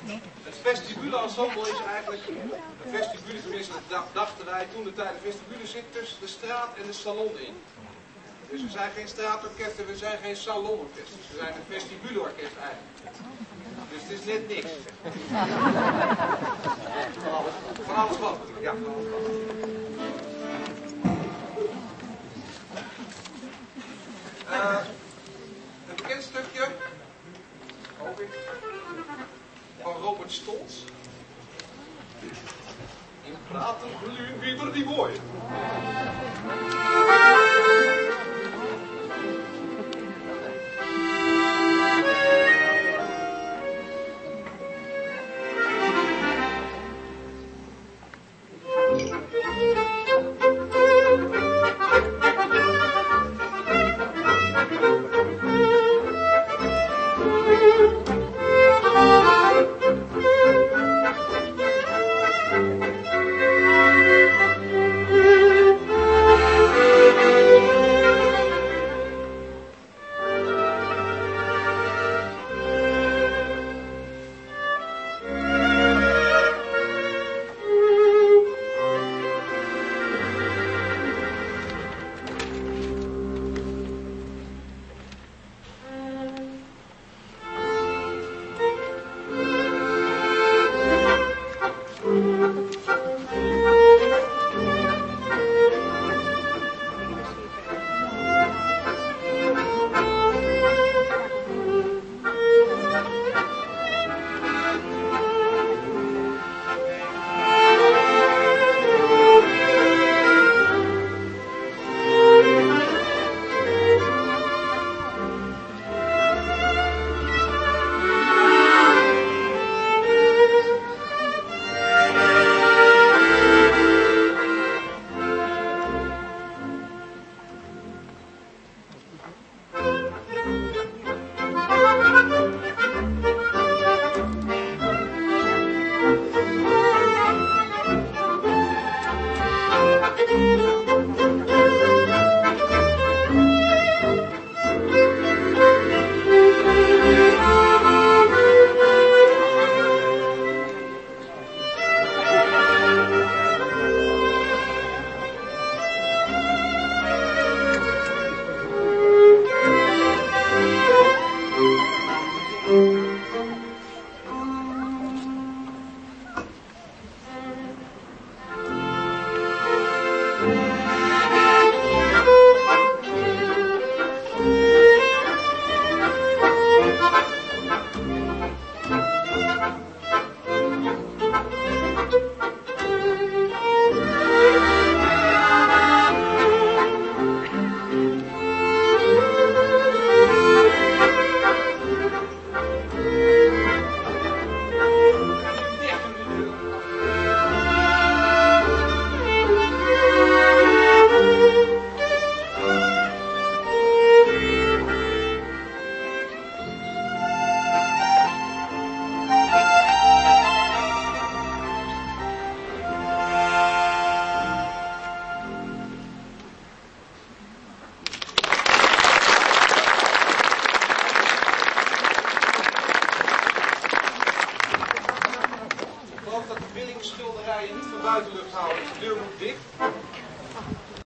Het vestibule-ensemble is eigenlijk, een vestibule, tenminste dat dachten wij toen de tijd, een vestibule zit tussen de straat en de salon in. Dus we zijn geen straatorkest en we zijn geen salonorkest. Dus we zijn een vestibuleorkest eigenlijk. Dus het is net niks. Van alles wat natuurlijk, ja, van alles wat. Een bekend stukje, hoop ik, van Robert Stolz. In praten glühen wieder die Bojen. Schilderijen niet van buitenlucht houden, dus de deur moet dicht.